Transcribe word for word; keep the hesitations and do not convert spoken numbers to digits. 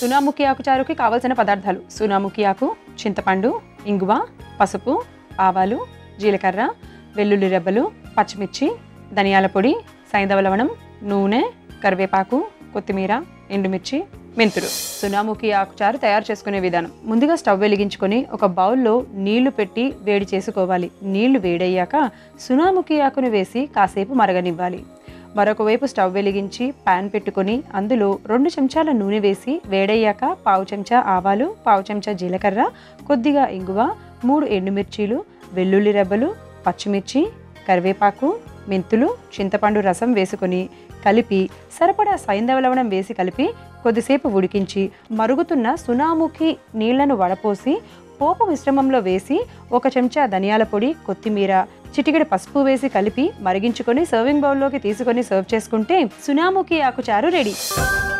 సునాముఖి ఆకు చారుకి కావాల్సిన పదార్థాలు: సునాముఖి ఆకు, చింతపండు, ఇంగువ, పసుపు, ఆవాలు, జీలకర్ర, వెల్లుల్లి రెబ్బలు, పచ్చిమిర్చి, ధనియాల పొడి, సైంధవ లవణం, నూనె, కరివేపాకు, కొత్తిమీర, ఎండుమిర్చి, మెంతులు. సునాముఖి ఆకుచారు తయారు చేసుకునే విధానం: ముందుగా స్టవ్ వెలిగించుకొని ఒక బౌల్లో నీళ్లు పెట్టి వేడి చేసుకోవాలి. నీళ్లు వేడయ్యాక సునాముఖి ఆకును వేసి కాసేపు మరగనివ్వాలి. మరొక వైపు స్టవ్ వెలిగించి పాన్ పెట్టుకొని అందులో రెండు చెంచాల నూనె వేసి వేడయ్యాక పావు చెంచా ఆవాలు, పావు చెంచా జీలకర్ర, కొద్దిగా ఇంగువ, మూడు ఎండుమిర్చీలు, వెల్లుల్లి రెబ్బలు, పచ్చిమిర్చి, కరివేపాకు, మెంతులు, చింతపండు రసం వేసుకొని కలిపి సరిపడా సైంధవ లవణం వేసి కలిపి కొద్దిసేపు ఉడికించి మరుగుతున్న సునాముఖి నీళ్లను వడపోసి పోపు మిశ్రమంలో వేసి ఒక చెంచా ధనియాల పొడి, కొత్తిమీర, చిటికెడు పసుపు వేసి కలిపి మరిగించుకొని సర్వింగ్ బౌల్లోకి తీసుకొని సర్వ్ చేసుకుంటే సునాముఖి ఆకుచారు రెడీ.